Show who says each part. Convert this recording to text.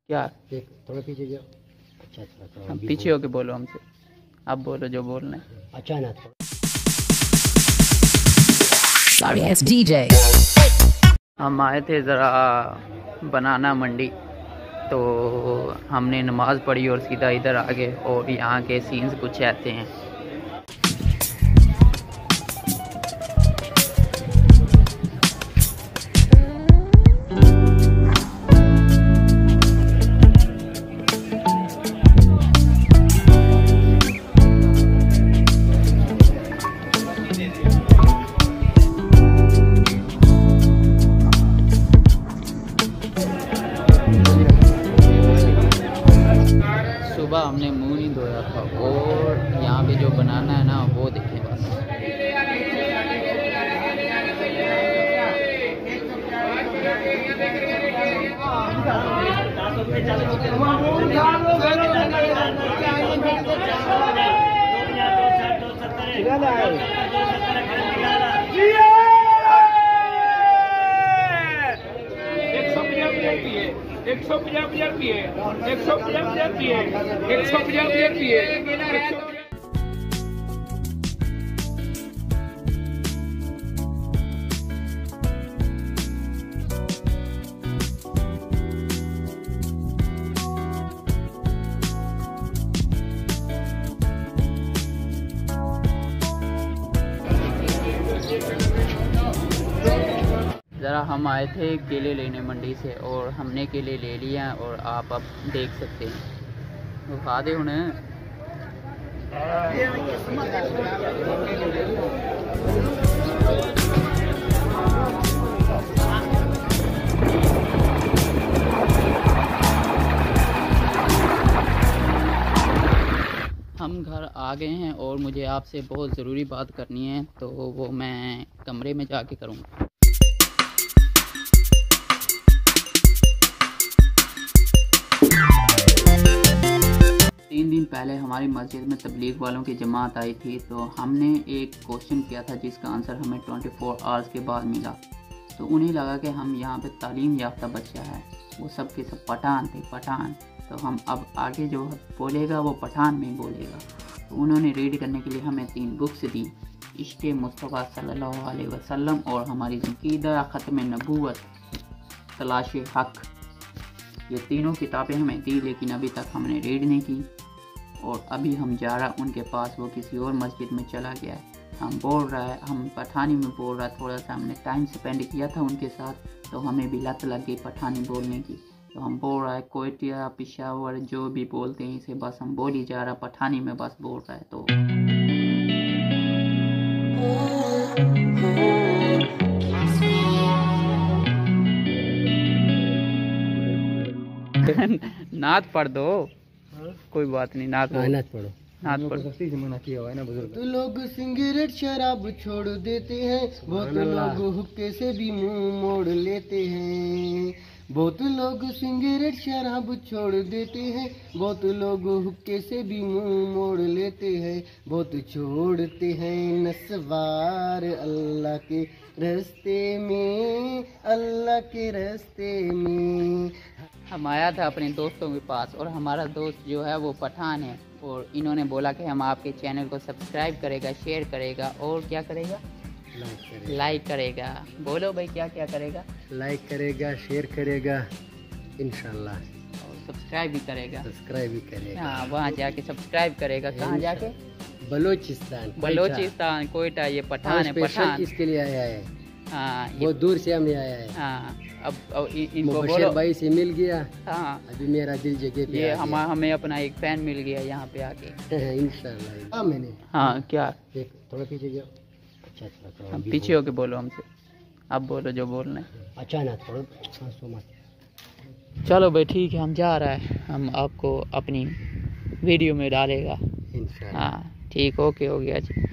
Speaker 1: क्या
Speaker 2: देख थोड़ा पीछे जाओ। अच्छा थोड़ा
Speaker 1: हम पीछे होके बोलो हमसे, आप बोलो जो बोलना है।
Speaker 2: अच्छा ना
Speaker 3: Sorry ass DJ.
Speaker 1: हम आए थे ज़रा बनाना मंडी, तो हमने नमाज़ पढ़ी और सीधा इधर आ गए और यहाँ के सीन्स कुछ ऐसे हैं। सुबह हमने मुंह नहीं धोया था और यहाँ पे जो बनाना है ना वो देखें बस।
Speaker 4: एक सौ 50 रुपये 150 रुपये 150 रुपये।
Speaker 1: ज़रा हम आए थे केले लेने मंडी से और हमने केले ले लिए हैं और आप अब देख सकते हैं। वो खा दे उन्हें। हम घर आ गए हैं और मुझे आपसे बहुत ज़रूरी बात करनी है, तो वो मैं कमरे में जाके करूँगा। 3 दिन पहले हमारी मस्जिद में तबलीग वालों की जमात आई थी, तो हमने एक क्वेश्चन किया था जिसका आंसर हमें 24 आवर्स के बाद मिला। तो उन्हें लगा कि हम यहाँ पे तालीम याफ्ता बच्चा है, वो सब के सब पठान थे, पठान। तो हम अब आगे जो बोलेगा वो पठान में बोलेगा। तो उन्होंने रीड करने के लिए हमें 3 बुक्स दी, इश्क़ मुस्तफ़ा सल्लल्लाहु अलैहि वसल्लम और हमारी ज़कीदा ख़त्म नबूवत तलाश हक़। ये तीनों किताबें हमें दी, लेकिन अभी तक हमने रीड नहीं की और अभी हम जा रहा उनके पास, वो किसी और मस्जिद में चला गया है। हम बोल रहा है, हम पठानी में बोल रहा, थोड़ा सा हमने टाइम स्पेंड किया था उनके साथ, तो हमें भी लत लग गई पठानी बोलने की। तो हम बोल रहा है कोयटिया पिशावर जो भी बोलते हैं इसे बस हम बोल ही जा रहा, पठानी में बस बोल रहा है। तो नात पढ़ दो, कोई बात नहीं, नात
Speaker 2: पढ़ो।
Speaker 1: नात पढ़ो।
Speaker 2: सख्ती से मना किया हुआ है ना बुजुर्ग।
Speaker 5: तो लोग सिगरेट शराब छोड़ देते हैं, बहुत लोग हुक्के से भी मुंह मोड़ लेते हैं। बहुत लोग सिगरेट शराब छोड़ देते हैं, बहुत लोग हुक्के से भी मुंह मोड़ लेते हैं। बहुत छोड़ते हैं नस्वार अल्लाह के रास्ते में, अल्लाह के रास्ते में।
Speaker 1: हम आया था अपने दोस्तों के पास और हमारा दोस्त जो है वो पठान है और इन्होंने बोला कि हम आपके चैनल को सब्सक्राइब करेगा, शेयर करेगा और क्या करेगा, लाइक करेगा। बोलो भाई क्या क्या करेगा?
Speaker 2: लाइक करेगा, शेयर करेगा इंशाल्लाह,
Speaker 1: और सब्सक्राइब भी करेगा।
Speaker 2: सब्सक्राइब भी करेगा।
Speaker 1: हाँ, वहाँ जाके सब्सक्राइब करेगा। कहाँ जाके?
Speaker 2: बलोचिस्तान,
Speaker 1: बलोचिस्तान, कोयटा। ये पठान है, पठान
Speaker 2: इसके लिए आया है।
Speaker 1: हाँ,
Speaker 2: बहुत दूर से हमने आया है।
Speaker 1: हाँ, अब इनको
Speaker 2: बशीर
Speaker 1: बोलो
Speaker 2: भाई से मिल गया।
Speaker 1: हाँ,
Speaker 2: अभी मेरा दिल जगह पे
Speaker 1: ये
Speaker 2: आ गया।
Speaker 1: हमें अपना एक फैन मिल गया यहाँ पे आके।
Speaker 2: इंशाल्लाह। मैंने
Speaker 1: हाँ, क्या
Speaker 2: देख थोड़ा पीछे जाओ। अच्छा थोड़ा
Speaker 1: हम पीछे होके बोलो हमसे, आप बोलो जो बोलना है।
Speaker 2: अच्छा ना थोड़ा हंसो मत।
Speaker 1: चलो भाई ठीक है, हम जा रहा है, हम आपको अपनी वीडियो में डालेगा।
Speaker 2: इंशाल्लाह।
Speaker 1: हाँ ठीक, ओके, हो गया जी।